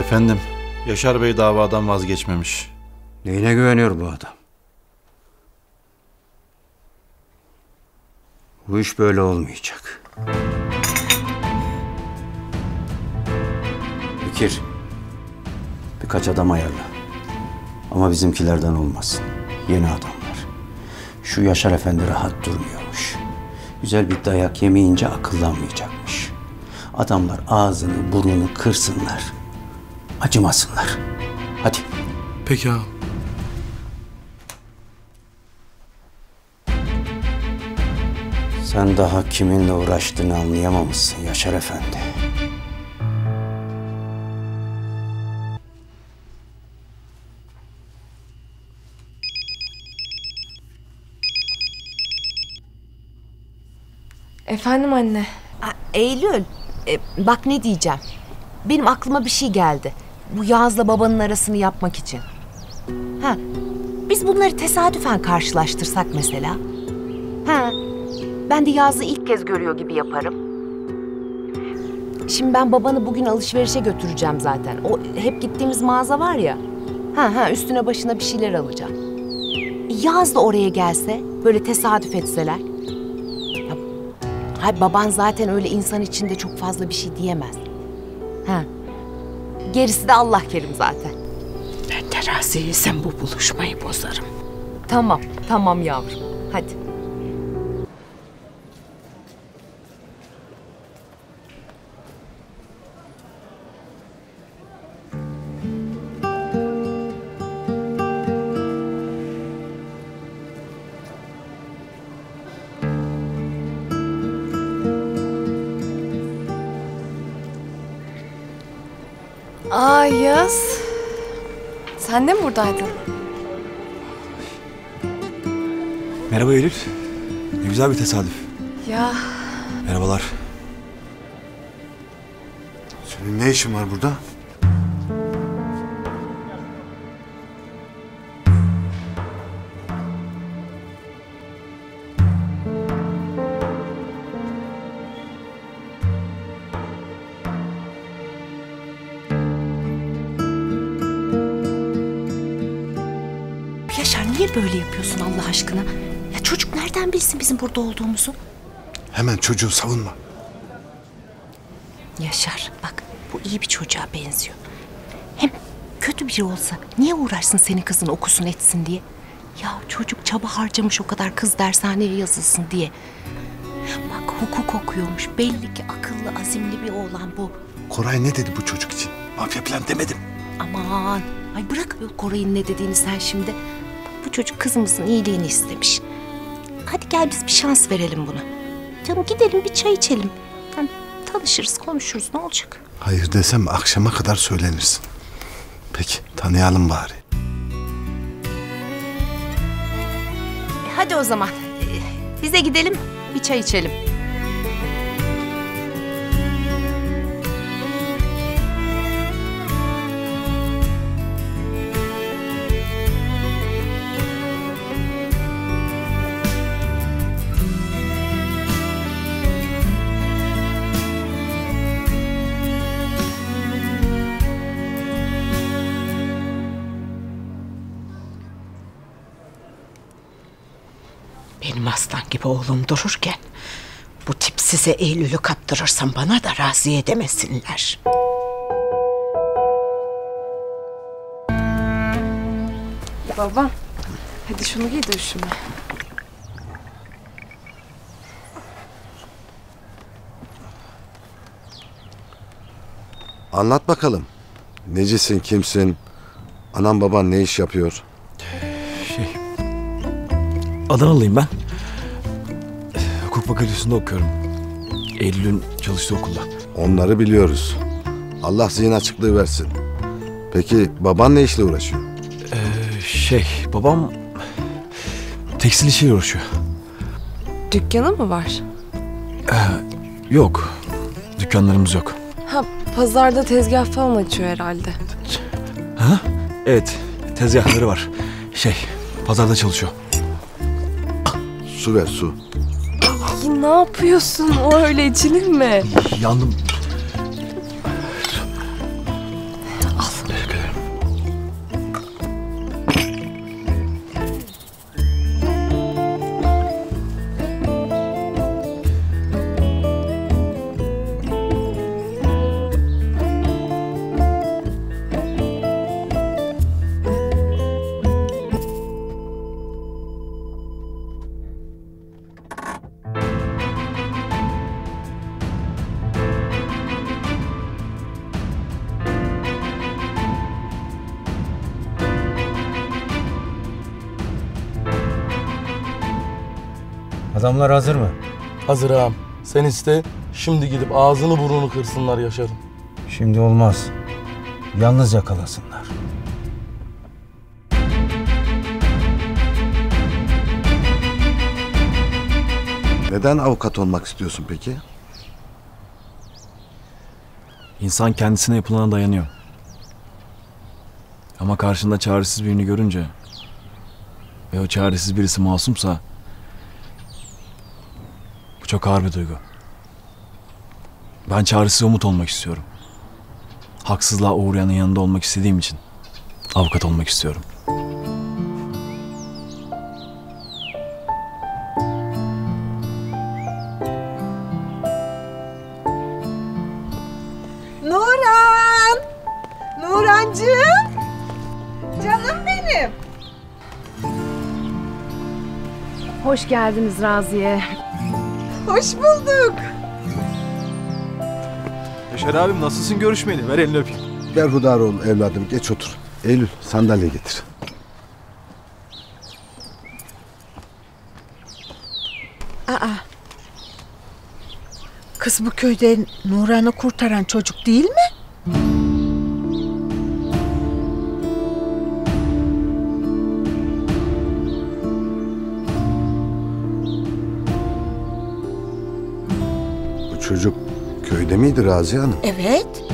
Efendim, Yaşar Bey davadan vazgeçmemiş. Neyine güveniyor bu adam? Bu iş böyle olmayacak. Bekir, birkaç adam ayarla. Ama bizimkilerden olmasın. Yeni adamlar. Şu Yaşar Efendi rahat durmuyormuş. Güzel bir dayak yemeyince akıllanmayacakmış. Adamlar ağzını burnunu kırsınlar. Acımasınlar. Hadi. Peki ağam. Sen daha kiminle uğraştığını anlayamamışsın Yaşar Efendi. Efendim anne. Eylül, bak ne diyeceğim. Benim aklıma bir şey geldi. Bu Yağız'la babanın arasını yapmak için. Biz bunları tesadüfen karşılaştırsak mesela. Ben de Yağız'ı ilk kez görüyor gibi yaparım. Şimdi ben babanı bugün alışverişe götüreceğim zaten. O hep gittiğimiz mağaza var ya. Üstüne başına bir şeyler alacağım. Yağız da oraya gelse, böyle tesadüf etseler. Hayır, baban zaten öyle insan içinde çok fazla bir şey diyemez. Gerisi de Allah kerim zaten. Ben teraziysem bu buluşmayı bozarım. Tamam yavrum. Hadi. Yağız. Sen de mi buradaydın? Merhaba Eylül. Ne güzel bir tesadüf. Ya Merhabalar. Senin ne işin var burada? Yaşar, niye böyle yapıyorsun Allah aşkına? Ya çocuk nereden bilsin bizim burada olduğumuzu? Hemen çocuğu savunma. Yaşar, bak bu iyi bir çocuğa benziyor. Hem kötü biri olsa niye uğraşsın senin kızın okusun etsin diye? Ya çocuk çaba harcamış o kadar kız dershaneye yazılsın diye. Bak hukuk okuyormuş. Belli ki akıllı, azimli bir oğlan bu. Koray ne dedi bu çocuk için? Mafya falan demedim. Aman, ay bırak Koray'ın ne dediğini sen şimdi. Bak, bu çocuk kızımızın iyiliğini istemiş. Hadi gel biz bir şans verelim buna. Canım gidelim bir çay içelim. Hem tanışırız, konuşuruz, ne olacak? Hayır desem akşama kadar söylenirsin. Peki tanıyalım bari. Hadi o zaman. Bize gidelim, bir çay içelim. Benim aslan gibi oğlum dururken bu tip size Eylül'ü kaptırırsam bana da razı demesinler. baba. Hadi şunu giy de üşüme. Anlat bakalım. Necisin, kimsin? Anan baban ne iş yapıyor? Adanalıyım ben. Hukuk fakültesinde okuyorum. Eylül'ün çalıştığı okulda. Onları biliyoruz. Allah zihin açıklığı versin. Peki baban ne işle uğraşıyor? Babam tekstil işiyle uğraşıyor. Dükkanı mı var? Yok. Dükkanlarımız yok. Pazarda tezgah falan açıyor herhalde. Evet. Tezgahları var. Pazarda çalışıyor. Su ver su. Ne yapıyorsun? O öyle içilir mi? Yandım. Adamlar hazır mı? Hazır ağam. Sen iste, şimdi gidip ağzını burnunu kırsınlar Yaşar'ın. Şimdi olmaz. Yalnız yakalasınlar. Neden avukat olmak istiyorsun peki? İnsan kendisine yapılana dayanıyor. Ama karşında çaresiz birini görünce ve o çaresiz birisi masumsa bu çok ağır bir duygu. Ben çaresiz umut olmak istiyorum. Haksızlığa uğrayanın yanında olmak istediğim için avukat olmak istiyorum. Nuran! Nurancığım! Canım benim! Hoş geldiniz Raziye. Hoş bulduk. Yaşar abim nasılsın görüşmeyeli? Ver elini öpeyim. Berhudar ol evladım, geç otur. Eylül, sandalye getir. Kız bu köyde Nuran'ı kurtaran çocuk değil mi? Bu çocuk köyde miydi Raziye Hanım? Evet.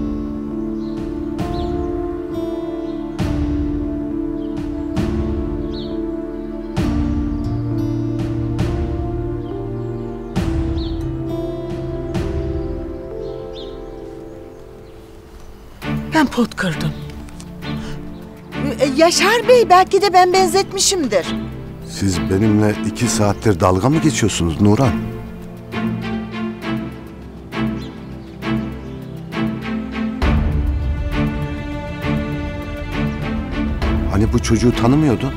Ben pot kırdım. Yaşar Bey belki de ben benzetmişimdir. Siz benimle 2 saattir dalga mı geçiyorsunuz Nuran? Hani bu çocuğu tanımıyordun?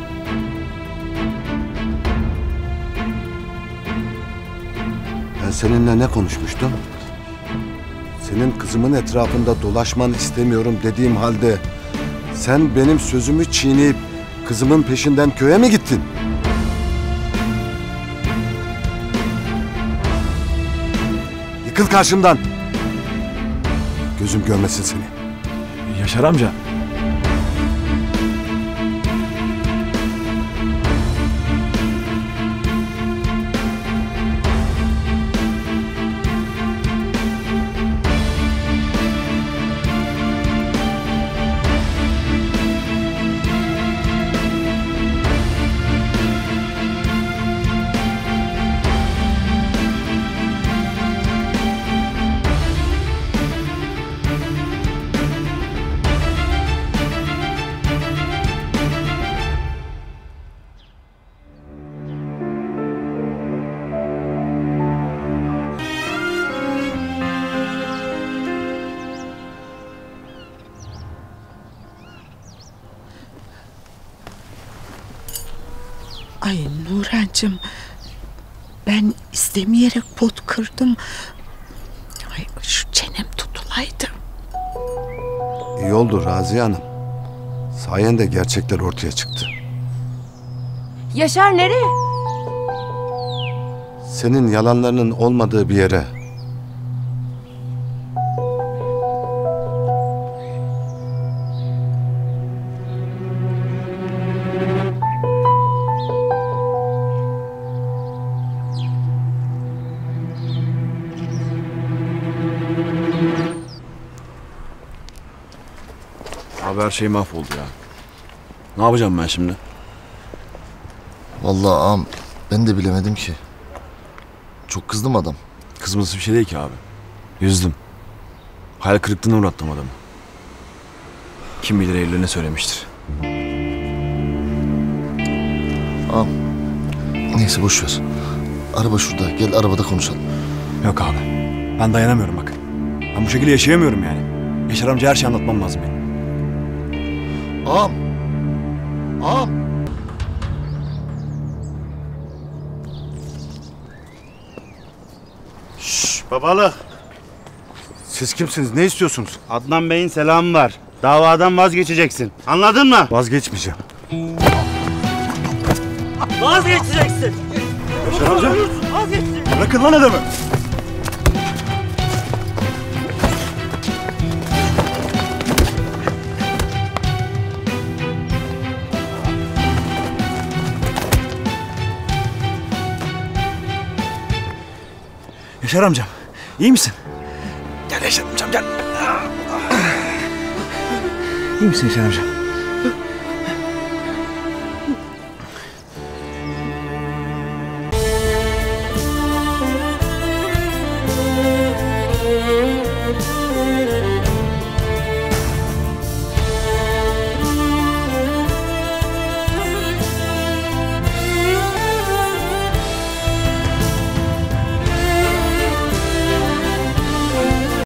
Ben seninle ne konuşmuştum? Senin kızımın etrafında dolaşmanı istemiyorum dediğim halde sen benim sözümü çiğneyip kızımın peşinden köye mi gittin? Yıkıl karşımdan. Gözüm görmesin seni. Yaşar amca. Ay Nurancığım, ben istemeyerek pot kırdım. Ay şu çenem tutulaydı. İyi oldu Raziye Hanım. Sayende gerçekler ortaya çıktı. Yaşar nereye? Senin yalanlarının olmadığı bir yere. Abi her şey mahvoldu ya. Ne yapacağım ben şimdi? Vallahi ağam ben de bilemedim ki. Çok kızdım adam. Kızması bir şey değil ki abi. Yüzdüm. Hayal kırıklığına uğrattım adamı. Kim bilir Eylül'e ne söylemiştir. Ağam neyse boş ver. Araba şurada, gel arabada konuşalım. Yok abi. Ben dayanamıyorum bak. Ben bu şekilde yaşayamıyorum yani. Yaşar amca her şeyi anlatmam lazım benim. Ağam. Ağam. Babalık, Siz kimsiniz? Ne istiyorsunuz? Adnan Bey'in selamı var. Davadan vazgeçeceksin. Anladın mı? Vazgeçmeyeceğim. Vazgeçeceksin. Yaşar amca. Bırakın lan adamı. Yaşar amcam, iyi misin? Gel Yaşar amcam, gel. İyi misin Yaşar amcam?